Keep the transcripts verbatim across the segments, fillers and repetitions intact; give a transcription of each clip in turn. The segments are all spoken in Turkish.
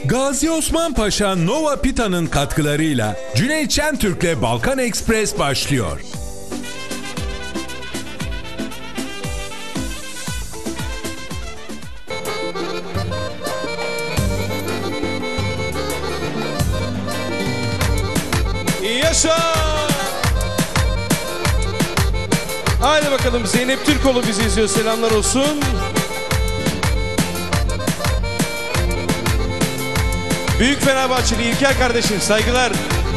Gazi Osman Paşa Nova Pita'nın katkılarıyla Cüneyt Şentürk'le Balkan Ekspres başlıyor. Yaşa! Haydi bakalım, Zeynep Türkoğlu bizi izliyor, selamlar olsun. Büyük Fenerbahçeli İlker kardeşim, saygılar.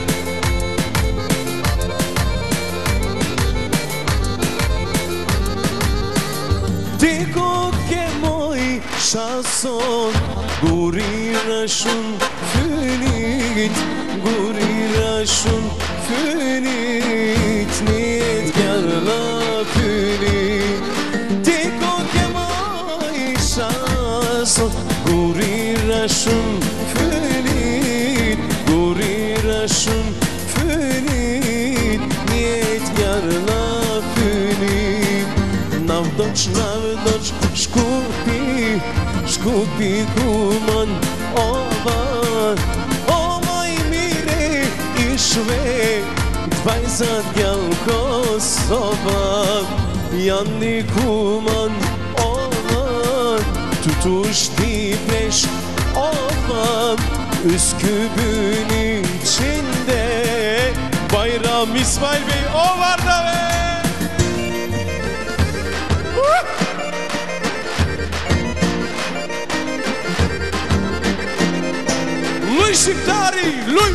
Tiko ke moj šanson, gurirašun fynit, gurirašun fynit, njet kjarla fynit. Tiko ke moj šanson, gurirašun fynit, gurirašun fynit, njet kjarla fynit. Navdoç, navdoç, shkupi, shkupi kuman ova, o maj mire ishve, dvajzat djallë Kosova, janë një kuman ova, tutush ti plesh ova, Üsküp'ün içinde. Bayram İsmail Bey, o var da be! Luj Shqiptari, luj!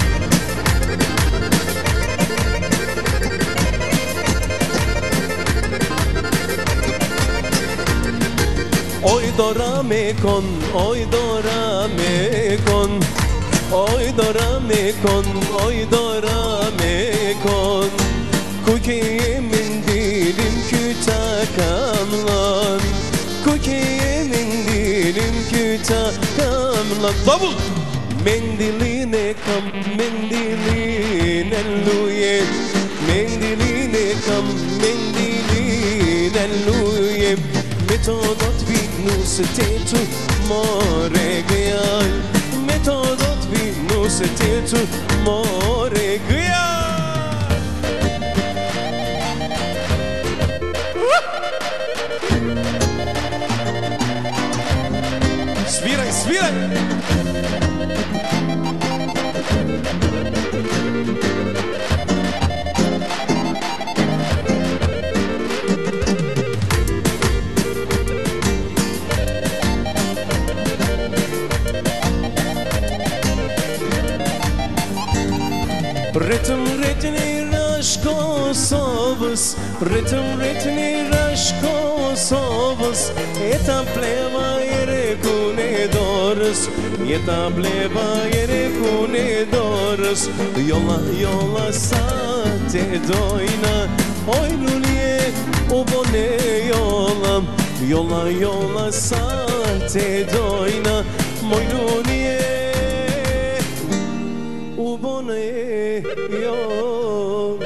Oj dora me kon, oj dora me kon, oj dora me kon, oj dora me kon. Kukiye mendilim küta kamlan, kukiye mendilim küta kamlan. Davul! Mendiline kam, mendiline luye, mendiline kam, mendiline luye. Metodot vinus tetu more gıyal, metodot vinus tetu more gıyal. Sviraj, sviraj! Ritëm ritën i rash Kosovës, ritëm ritën i rash Kosovës, jeta pleva i rekun e dorës, jeta pleva i rekun e dorës. Jolla, jolla sa te dojna, oj lulje u bone jolla, jolla, jolla sa te dojna, moj lulje u bone jolla.